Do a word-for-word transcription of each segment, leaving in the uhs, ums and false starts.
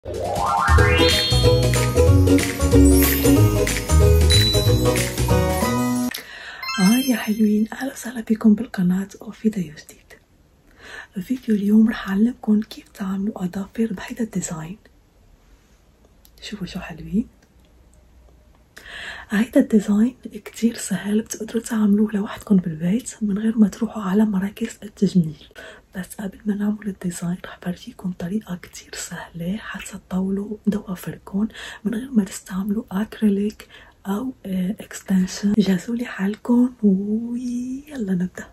هاي يا حلوين، اهلا وسهلا بكم بالقناة وفيديو جديد. فيديو اليوم رح اعلمكم كيف تعملوا اظافر بهيدا الديزاين. شوفوا شو حلوين. هيدا الديزاين كتير سهل، بتقدروا تعملوه لوحدكم بالبيت من غير ما تروحوا على مراكز التجميل. بس قبل ما نعمل الديزاين رح برجيكم طريقة كتير سهلة حتى تطولوا ضوافركم من غير ما تستعملوا اكريليك او اكستنشن. جهزولي حالكم ويلا نبدأ.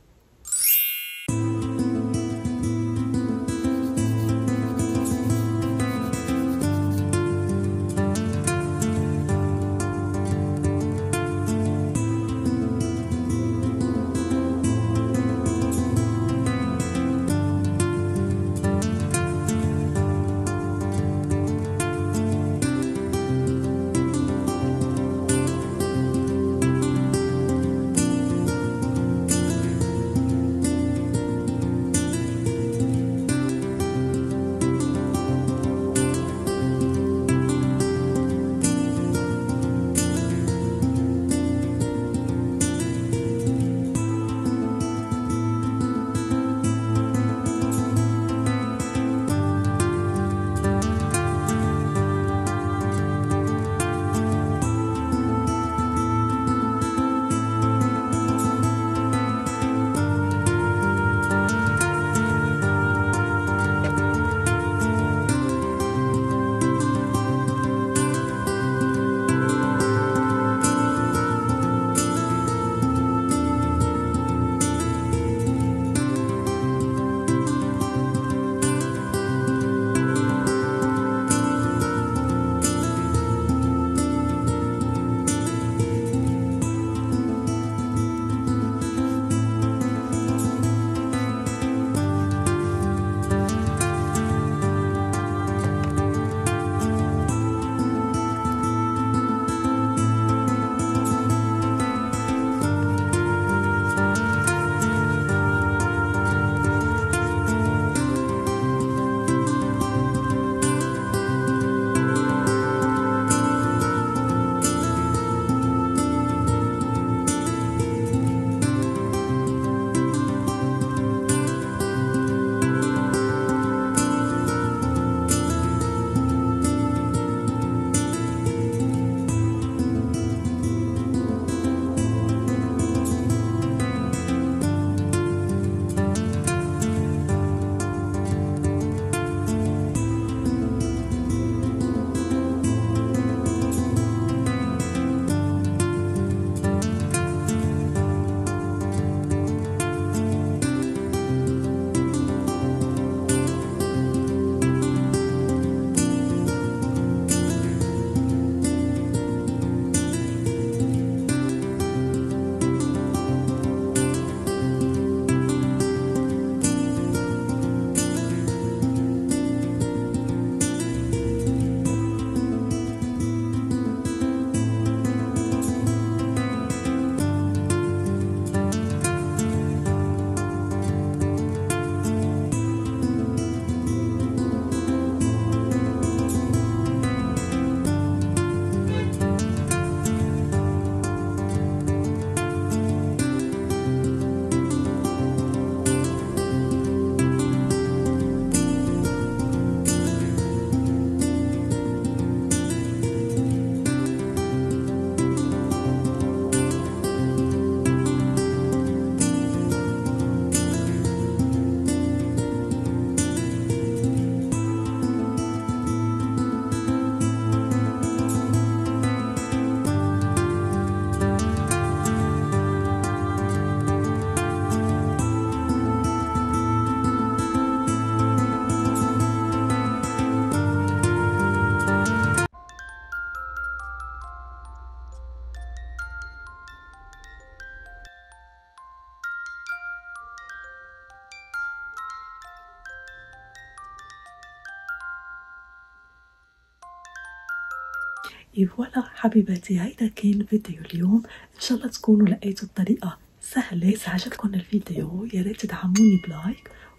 اي فوالا حبيباتي، هيدا كان فيديو اليوم. ان شاء الله تكونوا لقيتوا الطريقه سهله. اذا عجبكم الفيديو يا ريت تدعموني بلايك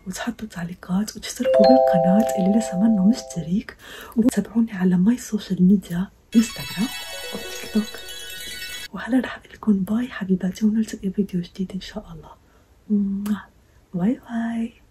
وتحطوا تعليقات وتشتركوا بالقناة اللي لسه منه مشترك، وتابعوني على ماي سوشيال ميديا انستغرام وتيك توك. وهلا راح اقولكم باي حبيباتي، ونلتقي فيديو جديد ان شاء الله. باي باي.